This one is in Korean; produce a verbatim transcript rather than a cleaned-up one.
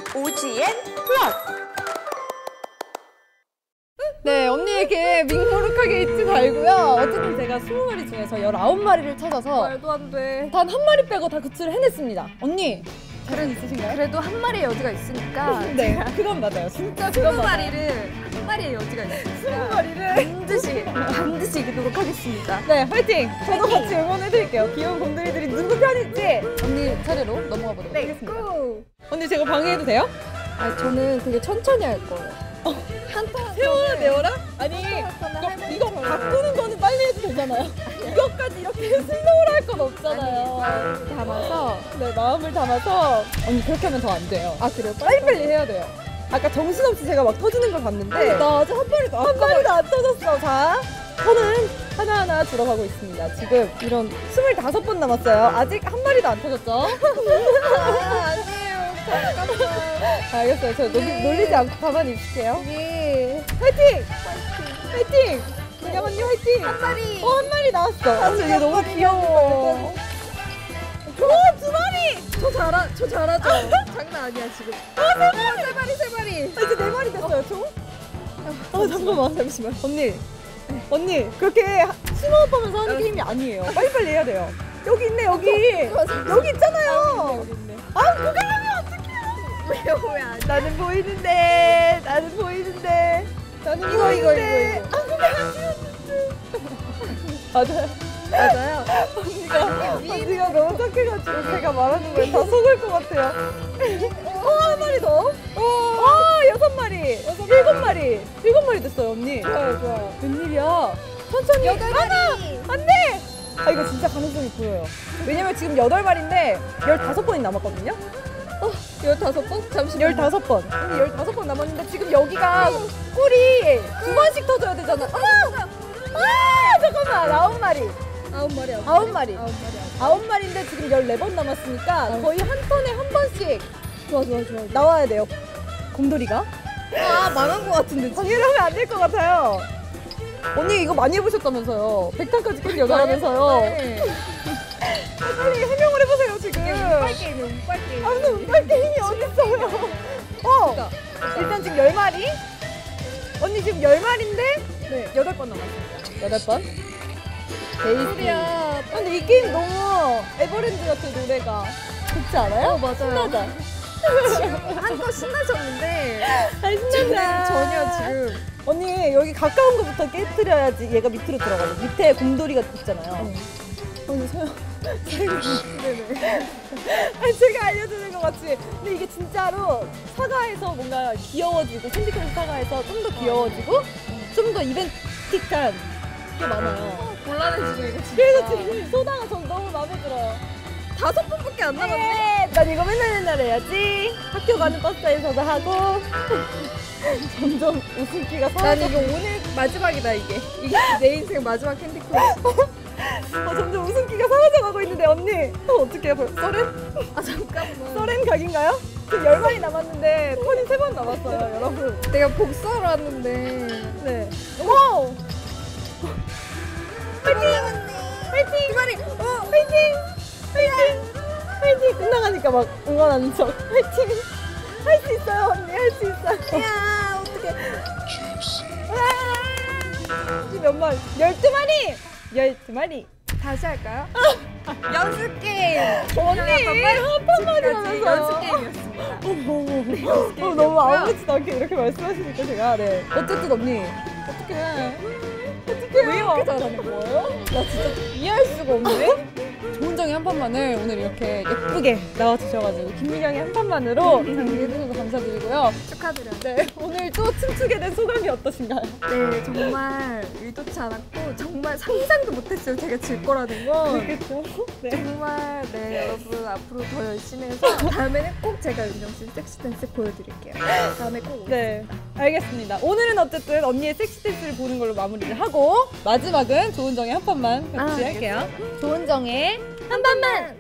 오지엔 플러스. 네, 언니에게 밍모룩하게 잊지 말고요. 어쨌든 제가 스무 마리 중에서 열아홉 마리를 찾아서 말도 안 돼. 단 한 마리 빼고 다 구출을 해냈습니다. 언니, 자신 있으신가요? 그래도 한 마리의 여지가 있으니까. 네, 그건 맞아요. 진짜 스무 그건 맞아요. 마리를 한 마리의 여지가 있으니까 스무 마리를 반드시 반드시 이기도록 하겠습니다. 네, 화이팅! 저도 같이 응원해드릴게요. 귀여운 곰돌이들이 누구 편일지 언니 차례로 넘어가 보도록 네, 하겠습니다. 고! 언니, 제가 방해해도 돼요? 아, 저는 되게 천천히 할 거예요. 한타 세워라 내워라? 아니, 이거, 이거 바꾸는 거는 빨리 해도 되잖아요. 이것까지 이렇게 슬로우로 할 건 없잖아요. 마음을 담아서. 네, 마음을 담아서. 언니, 그렇게 하면 더 안 돼요. 아, 그래요? 빨리빨리 해야 돼요. 아까 정신없이 제가 막 터지는 걸 봤는데 나 아직 한 마리도 안, 한 마리도 안 터졌어. 자, 저는 하나하나 들어가고 있습니다. 지금 이런 스물다섯 번 남았어요. 아직 한 마리도 안 터졌죠? 아, 아니에요. 잠깐만. 알겠어요. 저 놀리, 놀리지 않고 가만히 있을게요. 네. 화이팅! 화이팅! 그냥 언니 화이팅! 한 마리. 어, 한 마리 나왔어. 아, 이게 너무 귀여워. 오, 두 마리! 저 잘하, 저 잘하죠? 장난 아니야, 지금. 아, 세 마리! 세 마리, 세 마리. 아, 이제 네 마리 됐어요, 총? 아, 잠깐만, 잠시만. 언니, 언니, 그렇게 심호흡하면서 하는 게임이 아니에요. 빨리빨리 해야 돼요. 여기 있네, 여기. 여기 있잖아요. 여기 있네. 아, 그거 하면 어떡해요? 왜요, 왜 안 돼? 나는 보이는데, 나는 보이는데. 나는 이거, 이거, 보이는데. 이거, 이거. 아, 그거 안 지웠는데. 맞아요. 맞아요. 언니가, 언니가 너무 착해가지고 제가 말하는 거에 다 속을 것 같아요. 어, 한 마리 더. 와, 여섯 마리. 일곱 마리. 일곱 마리 됐어요, 언니. 좋아요, 좋아요. 웬일이야. 천천히. 여덟 하나. 마리. 안 돼. 아, 이거 진짜 가능성이 보여요. 왜냐면 지금 여덟 마리인데 열다섯 번이 남았거든요. 열다섯 번? 잠시만요. 열다섯 번. 언니 열다섯 번 남았는데 지금 여기가 꿀이 두 번씩 터져야 되잖아. 아! 아, 잠깐만. 아홉 마리. 아홉 마리, 아홉 아홉 마리. 아홉 마리. 아홉 마리인데 지금 열네 번 남았으니까 거의 한 턴에 한 번씩 좋아, 좋아, 좋아. 나와야 돼요. 곰돌이가. 아, 망한 것 같은데. 방해를 하면 안 될 것 같아요. 언니 이거 많이 해보셨다면서요. 백 탄까지 깬 여자라면서요. 네. 빨리 해명을 해보세요 지금. 운빨 게임이에요, 운빨 게임. 아, 무슨 운빨 게임이 어딨어요. 어, 일단 지금 열 마리. 언니 지금 열 마리인데 네. 여덟 번 남았습니다. 여덟 번. 데이지. 소리야. 근데 이 게임 너무 에버랜드 같은 노래가 좋지 않아요? 어, 맞아요. 신나자. 한껏 신나셨는데 아, 신난다. 전혀 지금. 언니 여기 가까운 거부터 깨뜨려야지 얘가 밑으로 들어가요. 밑에 곰돌이가 있잖아요. 언니 소영. 네네. 아니, 제가 알려주는 것 같이. 근데 이게 진짜로 사과에서 뭔가 귀여워지고 캔디크러쉬 사과에서 좀 더 귀여워지고 좀 더 이벤틱한 게 많아요. 곤란해지죠, 이거 진짜. 그래서 지금 소다가 전 너무 마음에 들어요. 다섯 번밖에 안 남았네. 네, 난 이거 맨날 맨날 해야지. 학교 가는 버스에서도 하고. 점점 웃음기가 난 사라져. 이거 오늘 마지막이다, 이게. 이게 내 인생 마지막 캔디 크러쉬. 아, 점점 웃음기가 사라져가고 있는데 언니 어, 어떻게 해요? 서렌? 아, 잠깐만. 서렌 각인가요? 지금 열 마리 남았는데 턴이 세 번 남았어요, 여러분. 내가 복수하러 왔는데. 네. 오! 파이팅! 파이팅! 두 마리! 어! 파이팅! 파이팅! 파이팅! 끝나가니까 막 응원하는 척. 파이팅! 할 수 있어요, 언니. 할 수 있어요. 야, 어떡해. 지금 몇 마리? 열두 마리! 열두 마리. 다시 할까요? 연습 게임! 언니! 한 판만 지금까지 하면서. 연습 게임이었습니다. 어머, 어머, 어, 너무 아무렇지도 않게 이렇게 말씀하시니까 제가. 네. 어쨌든 언니. 어떡해. 어떡해요. 왜 이렇게 잘하는 거예요? 나 진짜 이해할 수가 없네. 조은정의 한 판만을 오늘 이렇게 예쁘게 나와주셔가지고 김민영의 한 판만으로 장기해주셔서 감사드리고요. 축하드려요. 네, 오늘 또 춤추게 된 소감이 어떠신가요? 네, 정말 의도치 않았고 정말 상상도 못했어요. 제가 질 거라는 거. 그렇겠죠. 네. 정말 네, 여러분 앞으로 더 열심히 해서 다음에는 꼭 제가 윤정 씨 섹시 댄스 보여드릴게요. 다음에 꼭. 네, 알겠습니다. 오늘은 어쨌든 언니의 섹시 댄스를 보는 걸로 마무리를 하고 마지막은 조은정의 한 판만 같이 아, 할게요. 조은정의 한 번만!